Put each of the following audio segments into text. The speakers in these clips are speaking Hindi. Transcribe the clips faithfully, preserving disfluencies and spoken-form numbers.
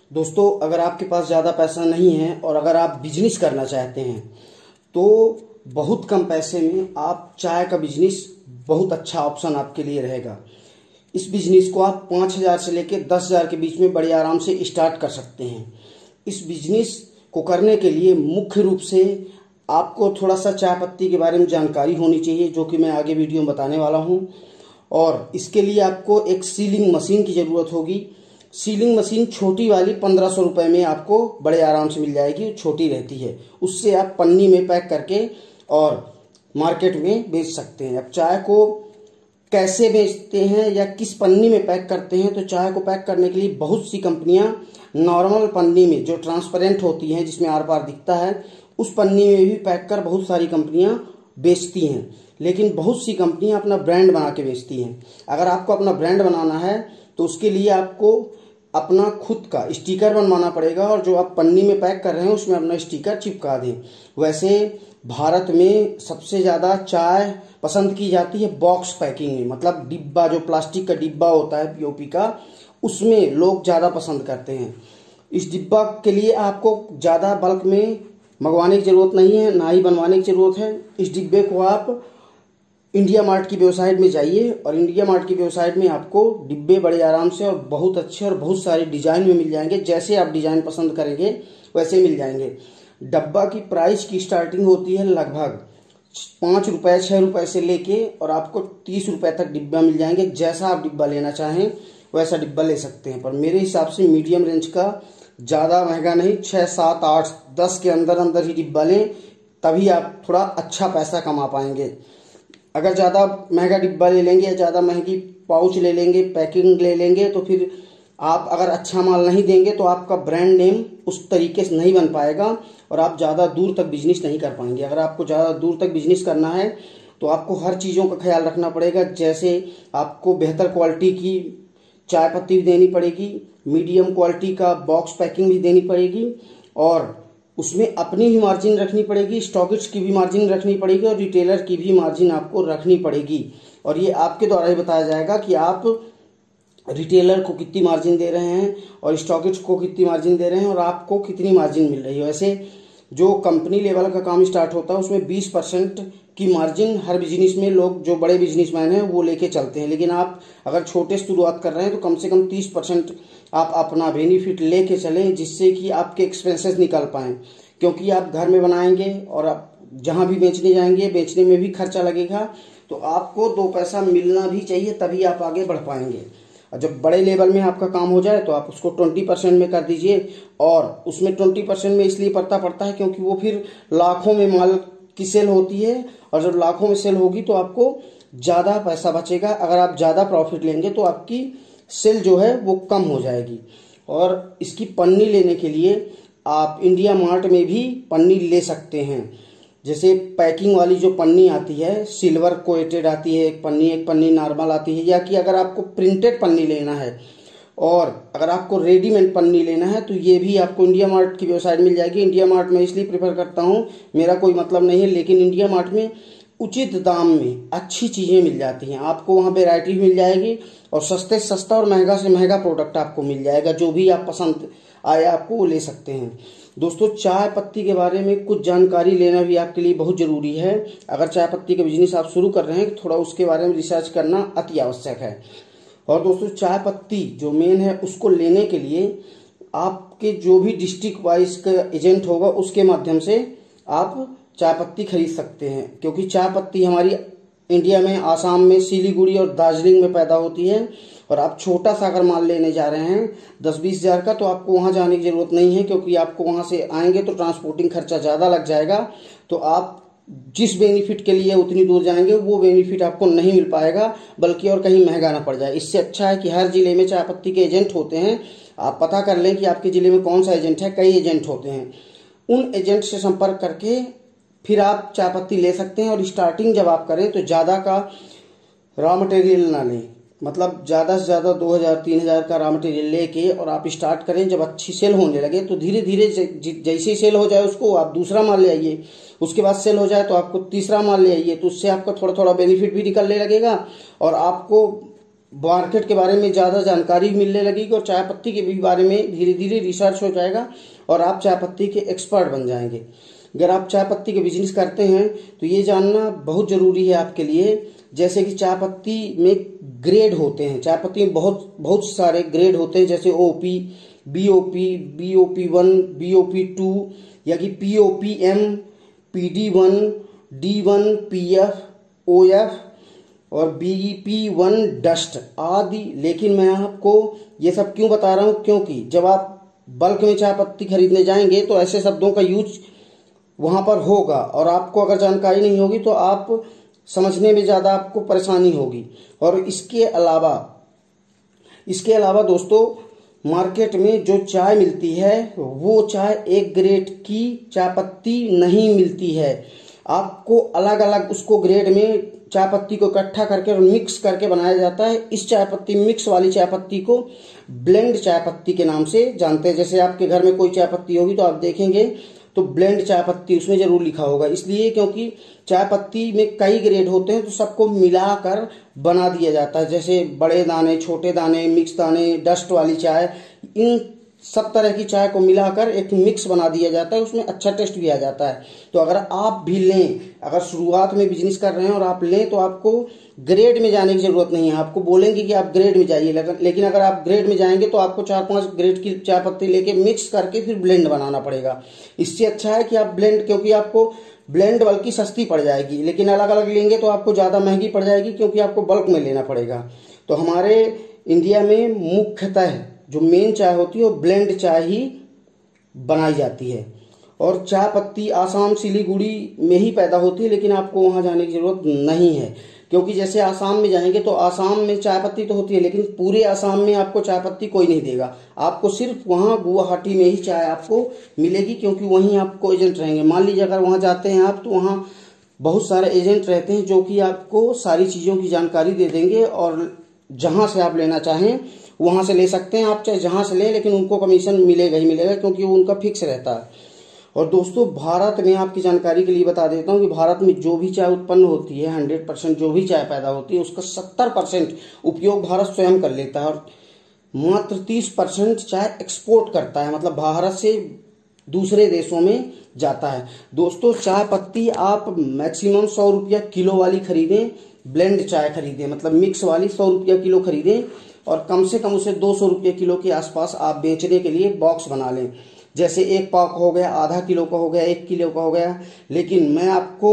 दोस्तों, अगर आपके पास ज़्यादा पैसा नहीं है और अगर आप बिजनेस करना चाहते हैं तो बहुत कम पैसे में आप चाय का बिजनेस बहुत अच्छा ऑप्शन आपके लिए रहेगा। इस बिजनेस को आप पाँच हज़ार से लेकर दस हज़ार के बीच में बड़े आराम से स्टार्ट कर सकते हैं। इस बिजनेस को करने के लिए मुख्य रूप से आपको थोड़ा सा चाय पत्ती के बारे में जानकारी होनी चाहिए, जो कि मैं आगे वीडियो में बताने वाला हूं। और इसके लिए आपको एक सीलिंग मशीन की ज़रूरत होगी। सीलिंग मशीन छोटी वाली पंद्रह सौ रुपये में आपको बड़े आराम से मिल जाएगी, छोटी रहती है। उससे आप पन्नी में पैक करके और मार्केट में बेच सकते हैं। अब चाय को कैसे बेचते हैं या किस पन्नी में पैक करते हैं, तो चाय को पैक करने के लिए बहुत सी कंपनियां नॉर्मल पन्नी में जो ट्रांसपेरेंट होती हैं, जिसमें आर पार दिखता है, उस पन्नी में भी पैक कर बहुत सारी कंपनियां बेचती हैं। लेकिन बहुत सी कंपनियां अपना ब्रांड बना के बेचती हैं। अगर आपको अपना ब्रांड बनाना है तो उसके लिए आपको अपना खुद का स्टिकर बनवाना पड़ेगा और जो आप पन्नी में पैक कर रहे हैं उसमें अपना स्टिकर चिपका दें। वैसे भारत में सबसे ज़्यादा चाय पसंद की जाती है बॉक्स पैकिंग में, मतलब डिब्बा, जो प्लास्टिक का डिब्बा होता है पीओपी का, उसमें लोग ज़्यादा पसंद करते हैं। इस डिब्बा के लिए आपको ज़्यादा बल्क में मंगवाने की ज़रूरत नहीं है, ना ही बनवाने की ज़रूरत है। इस डिब्बे को आप इंडिया मार्ट की वेबसाइट में जाइए और इंडिया मार्ट की वेबसाइट में आपको डिब्बे बड़े आराम से और बहुत अच्छे और बहुत सारे डिज़ाइन में मिल जाएंगे। जैसे आप डिज़ाइन पसंद करेंगे वैसे मिल जाएंगे। डब्बा की प्राइस की स्टार्टिंग होती है लगभग पाँच रुपये छः रुपये से लेके और आपको तीस रुपये तक डिब्बा मिल जाएंगे। जैसा आप डिब्बा लेना चाहें वैसा डिब्बा ले सकते हैं, पर मेरे हिसाब से मीडियम रेंज का, ज़्यादा महंगा नहीं, छः सात आठ दस के अंदर अंदर ही डिब्बा लें, तभी आप थोड़ा अच्छा पैसा कमा पाएंगे। अगर ज़्यादा महंगा डिब्बा ले लेंगे या ज़्यादा महंगी पाउच ले लेंगे, पैकिंग ले लेंगे, तो फिर आप अगर अच्छा माल नहीं देंगे तो आपका ब्रांड नेम उस तरीके से नहीं बन पाएगा और आप ज़्यादा दूर तक बिजनेस नहीं कर पाएंगे। अगर आपको ज़्यादा दूर तक बिजनेस करना है तो आपको हर चीज़ों का ख्याल रखना पड़ेगा। जैसे आपको बेहतर क्वालिटी की चाय पत्ती भी देनी पड़ेगी, मीडियम क्वालिटी का बॉक्स पैकिंग भी देनी पड़ेगी और उसमें अपनी भी मार्जिन रखनी पड़ेगी, स्टॉकिस्ट की भी मार्जिन रखनी पड़ेगी और रिटेलर की भी मार्जिन आपको रखनी पड़ेगी। और ये आपके द्वारा ही बताया जाएगा कि आप रिटेलर को कितनी मार्जिन दे रहे हैं और स्टॉकिस्ट को कितनी मार्जिन दे रहे हैं और आपको कितनी मार्जिन मिल रही है। वैसे जो कंपनी लेवल का काम स्टार्ट होता है उसमें बीस परसेंट की मार्जिन हर बिजनेस में लोग, जो बड़े बिजनेसमैन हैं, वो लेके चलते हैं। लेकिन आप अगर छोटे से शुरुआत कर रहे हैं तो कम से कम तीस परसेंट आप अपना बेनिफिट लेके चलें, जिससे कि आपके एक्सपेंसेस निकल पाएँ। क्योंकि आप घर में बनाएंगे और आप जहाँ भी बेचने जाएंगे, बेचने में भी खर्चा लगेगा, तो आपको दो पैसा मिलना भी चाहिए, तभी आप आगे बढ़ पाएंगे। और जब बड़े लेवल में आपका काम हो जाए तो आप उसको ट्वेंटी परसेंट में कर दीजिए। और उसमें ट्वेंटी परसेंट में इसलिए पड़ता पड़ता है क्योंकि वो फिर लाखों में माल की सेल होती है और जब लाखों में सेल होगी तो आपको ज़्यादा पैसा बचेगा। अगर आप ज़्यादा प्रॉफिट लेंगे तो आपकी सेल जो है वो कम हो जाएगी। और इसकी पन्नी लेने के लिए आप इंडिया मार्ट में भी पन्नी ले सकते हैं। जैसे पैकिंग वाली जो पन्नी आती है, सिल्वर कोटेड आती है एक पन्नी, एक पन्नी नॉर्मल आती है। या कि अगर आपको प्रिंटेड पन्नी लेना है और अगर आपको रेडीमेड पन्नी लेना है तो ये भी आपको इंडिया मार्ट की वेबसाइट मिल जाएगी। इंडिया मार्ट में इसलिए प्रेफर करता हूँ, मेरा कोई मतलब नहीं है, लेकिन इंडिया मार्ट में उचित दाम में अच्छी चीज़ें मिल जाती हैं। आपको वहाँ वेराइटी मिल जाएगी और सस्ते से सस्ता और महंगा से महंगा प्रोडक्ट आपको मिल जाएगा। जो भी आप पसंद आए आपको वो ले सकते हैं। दोस्तों, चाय पत्ती के बारे में कुछ जानकारी लेना भी आपके लिए बहुत ज़रूरी है। अगर चाय पत्ती का बिजनेस आप शुरू कर रहे हैं तो थोड़ा उसके बारे में रिसर्च करना अति आवश्यक है। और दोस्तों, चाय पत्ती जो मेन है उसको लेने के लिए आपके जो भी डिस्ट्रिक्ट वाइज का एजेंट होगा उसके माध्यम से आप चाय पत्ती खरीद सकते हैं। क्योंकि चाय पत्ती हमारी इंडिया में, आसाम में, सिलीगुड़ी और दार्जिलिंग में पैदा होती है। और आप छोटा सा अगर माल लेने जा रहे हैं दस बीस हजार का, तो आपको वहाँ जाने की ज़रूरत नहीं है, क्योंकि आपको वहाँ से आएंगे तो ट्रांसपोर्टिंग खर्चा ज़्यादा लग जाएगा। तो आप जिस बेनिफिट के लिए उतनी दूर जाएंगे वो बेनिफिट आपको नहीं मिल पाएगा, बल्कि और कहीं महंगा ना पड़ जाए। इससे अच्छा है कि हर जिले में चाय पत्ती के एजेंट होते हैं। आप पता कर लें कि आपके ज़िले में कौन सा एजेंट है, कई एजेंट होते हैं। उन एजेंट से संपर्क करके फिर आप चाय पत्ती ले सकते हैं। और स्टार्टिंग जब आप करें तो ज़्यादा का रॉ मटेरियल ना लें, मतलब ज़्यादा से ज़्यादा दो हज़ार तीन हज़ार का रॉ मटेरियल लेके और आप स्टार्ट करें। जब अच्छी सेल होने लगे तो धीरे धीरे जैसे ही सेल हो जाए उसको आप दूसरा माल ले आइए, उसके बाद सेल हो जाए तो आपको तीसरा माल ले आइए। तो उससे आपका थोड़ा थोड़ा बेनिफिट भी निकलने लगेगा और आपको मार्केट के बारे में ज़्यादा जानकारी मिलने लगेगी और चाय पत्ती के भी बारे में धीरे धीरे रिसर्च हो जाएगा और आप चाय पत्ती के एक्सपर्ट बन जाएंगे। अगर आप चाय पत्ती के बिजनेस करते हैं तो ये जानना बहुत ज़रूरी है आपके लिए, जैसे कि चाय पत्ती में ग्रेड होते हैं। चाय पत्ती में बहुत बहुत सारे ग्रेड होते हैं, जैसे O P, B O P, B O P one, B O P two, या कि P O P M, P D one, D one, P F, O F और B E P one dust आदि। लेकिन मैं आपको ये सब क्यों बता रहा हूँ, क्योंकि जब आप बल्क में चाय पत्ती खरीदने जाएंगे तो ऐसे शब्दों का यूज वहां पर होगा और आपको अगर जानकारी नहीं होगी तो आप समझने में ज़्यादा आपको परेशानी होगी। और इसके अलावा इसके अलावा दोस्तों, मार्केट में जो चाय मिलती है वो चाय एक ग्रेड की चाय पत्ती नहीं मिलती है। आपको अलग अलग उसको ग्रेड में चाय पत्ती को इकट्ठा करके और मिक्स करके बनाया जाता है। इस चाय पत्ती मिक्स वाली चाय पत्ती को ब्लेंड चाय पत्ती के नाम से जानते हैं। जैसे आपके घर में कोई चाय पत्ती होगी तो आप देखेंगे तो ब्लेंड चाय पत्ती उसमें जरूर लिखा होगा, इसलिए क्योंकि चाय पत्ती में कई ग्रेड होते हैं तो सबको मिलाकर बना दिया जाता है। जैसे बड़े दाने, छोटे दाने, मिक्स दाने, डस्ट वाली चाय, इन सब तरह की चाय को मिलाकर एक मिक्स बना दिया जाता है, उसमें अच्छा टेस्ट भी आ जाता है। तो अगर आप भी लें, अगर शुरुआत में बिजनेस कर रहे हैं और आप लें तो आपको ग्रेड में जाने की जरूरत नहीं है। आपको बोलेंगे कि आप ग्रेड में जाइए, लेकिन अगर आप ग्रेड में जाएंगे तो आपको चार पांच ग्रेड की चाय पत्ती लेके मिक्स करके फिर ब्लेंड बनाना पड़ेगा। इससे अच्छा है कि आप ब्लेंड, क्योंकि आपको ब्लेंड बल्कि सस्ती पड़ जाएगी, लेकिन अलग अलग लेंगे तो आपको ज़्यादा महंगी पड़ जाएगी क्योंकि आपको बल्क में लेना पड़ेगा। तो हमारे इंडिया में मुख्यतः जो मेन चाय होती है वो ब्लेंड चाय ही बनाई जाती है। और चाय पत्ती आसाम, सिलीगुड़ी में ही पैदा होती है, लेकिन आपको वहां जाने की जरूरत नहीं है, क्योंकि जैसे आसाम में जाएंगे तो आसाम में चाय पत्ती तो होती है, लेकिन पूरे आसाम में आपको चाय पत्ती कोई नहीं देगा। आपको सिर्फ वहां गुवाहाटी में ही चाय आपको मिलेगी, क्योंकि वहीं आपको एजेंट रहेंगे। मान लीजिए अगर वहां जाते हैं आप तो वहां बहुत सारे एजेंट रहते हैं जो कि आपको सारी चीज़ों की जानकारी दे देंगे और जहां से आप लेना चाहें वहां से ले सकते हैं। आप चाहे जहां से लें, लेकिन उनको कमीशन मिलेगा ही मिलेगा, क्योंकि वो उनका फिक्स रहता है। और दोस्तों, भारत में आपकी जानकारी के लिए बता देता हूं कि भारत में जो भी चाय उत्पन्न होती है, हंड्रेड परसेंट जो भी चाय पैदा होती है उसका सत्तर परसेंट उपयोग भारत स्वयं कर लेता है और मात्र तीस परसेंट चाय एक्सपोर्ट करता है, मतलब भारत से दूसरे देशों में जाता है। दोस्तों, चाय पत्ती आप मैक्सिमम सौ रुपया किलो वाली खरीदें, ब्लेंड चाय खरीदें, मतलब मिक्स वाली सौ रुपया किलो खरीदें और कम से कम उसे दो सौ रुपये किलो के आसपास आप बेचने के लिए बॉक्स बना लें। जैसे एक पाव का हो गया, आधा किलो का हो गया, एक किलो का हो गया। लेकिन मैं आपको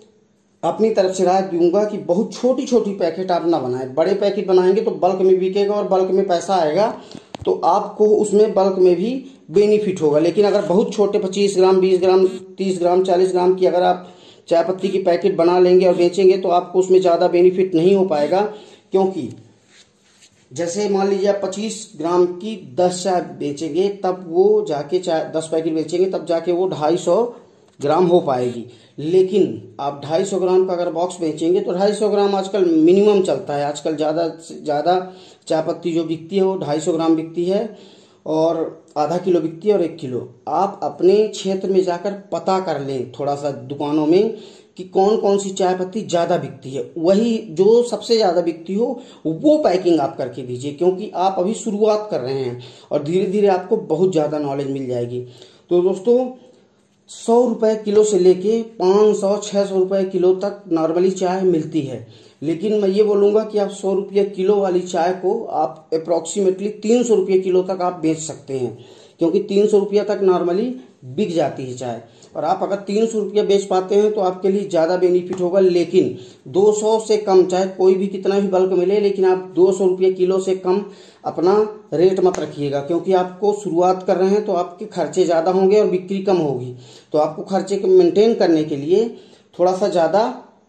अपनी तरफ से राय दूंगा कि बहुत छोटी छोटी पैकेट आप ना बनाएं। बड़े पैकेट बनाएंगे तो बल्क में बिकेगा और बल्क में पैसा आएगा, तो आपको उसमें बल्क में भी बेनिफिट होगा। लेकिन अगर बहुत छोटे पच्चीस ग्राम, बीस ग्राम, तीस ग्राम, चालीस ग्राम की अगर आप चाय पत्ती की पैकेट बना लेंगे और बेचेंगे तो आपको उसमें ज़्यादा बेनिफिट नहीं हो पाएगा, क्योंकि जैसे मान लीजिए आप पच्चीस ग्राम की दस चाय बेचेंगे, तब वो जाके चाय दस पैकेट बेचेंगे तब जाके वो ढाई सौ ग्राम हो पाएगी। लेकिन आप ढाई सौ ग्राम का अगर बॉक्स बेचेंगे तो ढाई सौ ग्राम आजकल मिनिमम चलता है। आजकल ज़्यादा से ज़्यादा चाय पत्ती जो बिकती है वो ढाई सौ ग्राम बिकती है और आधा किलो बिकती है और एक किलो। आप अपने क्षेत्र में जाकर पता कर लें थोड़ा सा दुकानों में कि कौन कौन सी चाय पत्ती ज़्यादा बिकती है, वही जो सबसे ज़्यादा बिकती हो वो पैकिंग आप करके दीजिए, क्योंकि आप अभी शुरुआत कर रहे हैं और धीरे धीरे आपको बहुत ज़्यादा नॉलेज मिल जाएगी। तो दोस्तों, सौ रुपये किलो से लेके पाँच सौ छः सौ रुपये किलो तक नॉर्मली चाय मिलती है, लेकिन मैं ये बोलूँगा कि आप सौ रुपये किलो वाली चाय को आप अप्रॉक्सीमेटली तीन सौ रुपये किलो तक आप बेच सकते हैं, क्योंकि तीन सौ रुपया तक नॉर्मली बिक जाती है चाय। और आप अगर तीन सौ रुपया बेच पाते हैं तो आपके लिए ज़्यादा बेनिफिट होगा। लेकिन दो सौ से कम, चाहे कोई भी कितना भी बल्क मिले, लेकिन आप दो सौ रुपये किलो से कम अपना रेट मत रखिएगा, क्योंकि आपको शुरुआत कर रहे हैं तो आपके खर्चे ज़्यादा होंगे और बिक्री कम होगी। तो आपको खर्चे को मेंटेन करने के लिए थोड़ा सा ज़्यादा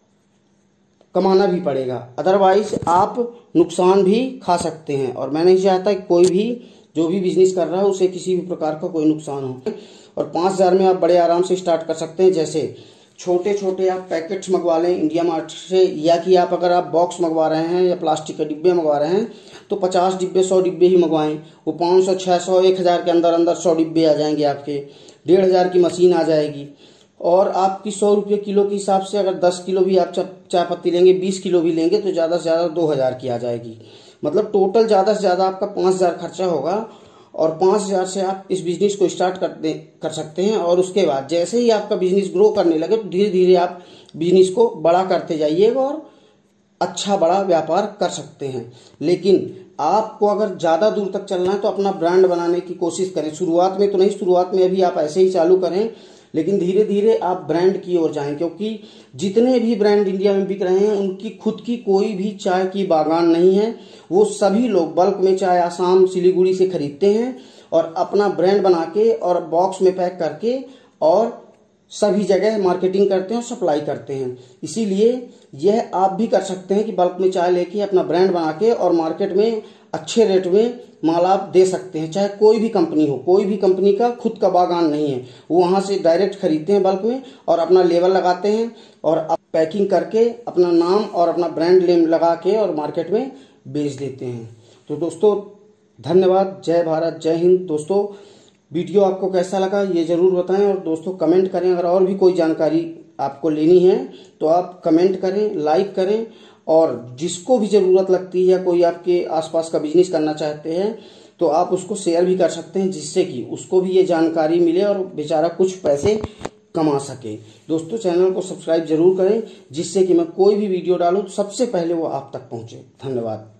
कमाना भी पड़ेगा, अदरवाइज आप नुकसान भी खा सकते हैं। और मैं नहीं चाहता कि कोई भी जो भी बिजनेस कर रहा है उसे किसी भी प्रकार का कोई नुकसान हो। और पाँच हज़ार में आप बड़े आराम से स्टार्ट कर सकते हैं। जैसे छोटे छोटे आप पैकेट्स मंगवा लें इंडिया मार्ट से, या कि आप अगर आप बॉक्स मंगवा रहे हैं या प्लास्टिक के डिब्बे मंगवा रहे हैं तो पचास डिब्बे, सौ डिब्बे ही मंगवाएं। वो पाँच सौ, छः सौ, एक हज़ार के अंदर अंदर सौ डिब्बे आ जाएंगे आपके। डेढ़ हज़ार की मशीन आ जाएगी। और आपकी सौ रुपये किलो के हिसाब से अगर दस किलो भी आप चाय पत्ती लेंगे, बीस किलो भी लेंगे तो ज़्यादा से ज़्यादा दो हज़ार की आ जाएगी। मतलब टोटल ज़्यादा से ज़्यादा आपका पाँच हज़ार खर्चा होगा और पाँच हज़ार से आप इस बिजनेस को स्टार्ट कर दे कर सकते हैं। और उसके बाद जैसे ही आपका बिजनेस ग्रो करने लगे तो धीरे धीरे आप बिजनेस को बड़ा करते जाइएगा और अच्छा बड़ा व्यापार कर सकते हैं। लेकिन आपको अगर ज़्यादा दूर तक चलना है तो अपना ब्रांड बनाने की कोशिश करें। शुरुआत में तो नहीं, शुरुआत में अभी आप ऐसे ही चालू करें, लेकिन धीरे धीरे आप ब्रांड की ओर जाएं, क्योंकि जितने भी ब्रांड इंडिया में बिक रहे हैं उनकी खुद की कोई भी चाय की बागान नहीं है। वो सभी लोग बल्क में चाय आसाम सिलीगुड़ी से खरीदते हैं और अपना ब्रांड बना के और बॉक्स में पैक करके और सभी जगह मार्केटिंग करते हैं और सप्लाई करते हैं। इसीलिए यह आप भी कर सकते हैं कि बल्क में चाय लेके अपना ब्रांड बना के और मार्केट में अच्छे रेट में माल आप दे सकते हैं। चाहे कोई भी कंपनी हो, कोई भी कंपनी का खुद का बागान नहीं है, वो वहां से डायरेक्ट खरीदते हैं बल्क में और अपना लेबल लगाते हैं और पैकिंग करके अपना नाम और अपना ब्रांड नेम लगा के और मार्केट में बेच देते हैं। तो दोस्तों धन्यवाद। जय भारत, जय हिंद। दोस्तों वीडियो आपको कैसा लगा ये जरूर बताएं और दोस्तों कमेंट करें। अगर और भी कोई जानकारी आपको लेनी है तो आप कमेंट करें, लाइक करें और जिसको भी ज़रूरत लगती है या कोई आपके आसपास का बिजनेस करना चाहते हैं तो आप उसको शेयर भी कर सकते हैं, जिससे कि उसको भी ये जानकारी मिले और बेचारा कुछ पैसे कमा सके। दोस्तों चैनल को सब्सक्राइब जरूर करें, जिससे कि मैं कोई भी वीडियो डालूं तो सबसे पहले वो आप तक पहुंचे। धन्यवाद।